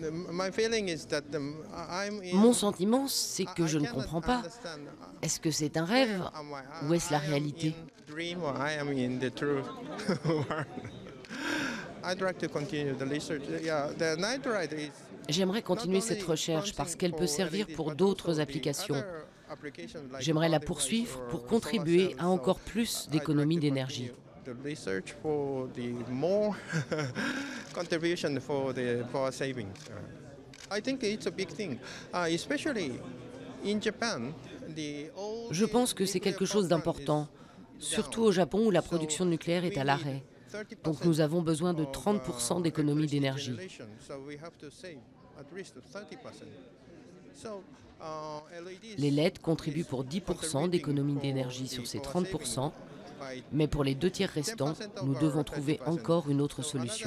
Mon sentiment, c'est que je ne comprends pas. Est-ce que c'est un rêve ou est-ce la réalité? J'aimerais continuer cette recherche parce qu'elle peut servir pour d'autres applications. J'aimerais la poursuivre pour contribuer à encore plus d'économies d'énergie. Je pense que c'est quelque chose d'important, surtout au Japon où la production nucléaire est à l'arrêt. Donc nous avons besoin de 30% d'économies d'énergie. Les LED contribuent pour 10% d'économies d'énergie sur ces 30%, mais pour les deux tiers restants, nous devons trouver encore une autre solution.